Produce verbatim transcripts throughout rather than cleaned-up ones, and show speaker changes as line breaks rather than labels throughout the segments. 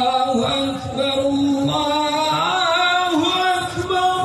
Allahu Akbar, Allahu Akbar.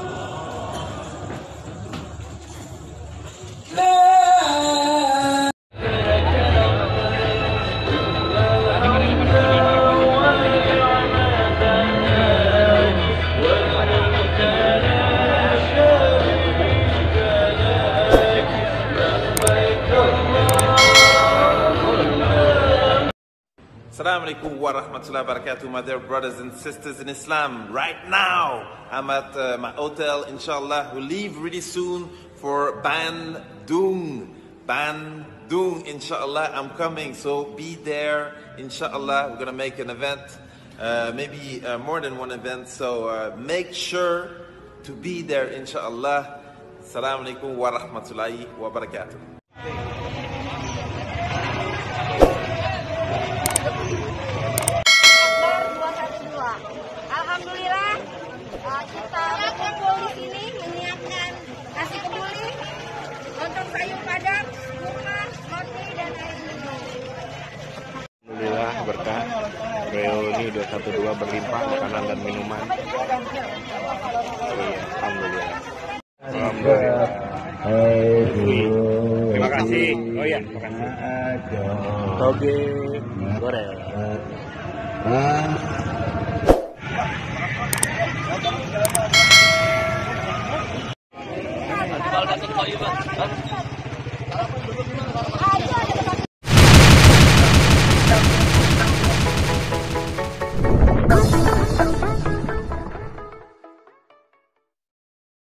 Assalamualaikum warahmatullahi wabarakatuh, my dear brothers and sisters in Islam. Right now, I'm at uh, my hotel, inshallah. We'll leave really soon for Bandung. Bandung, inshallah. I'm coming, so be there, inshallah. We're gonna make an event, uh, maybe uh, more than one event, so uh, make sure to be there, inshallah. Assalamualaikum warahmatullahi wabarakatuh.
Alhamdulillah kita berkumpul di sini menyiapkan nasi kebuli, lontong sayur padang, kurma, roti dan air minum.
Alhamdulillah berkah reuni dua satu dua berlimpah makanan dan minuman. Alhamdulillah. Alhamdulillah. Terima kasih. Oh ya, terima kasih. Toge goreng.
Alhamdulillah.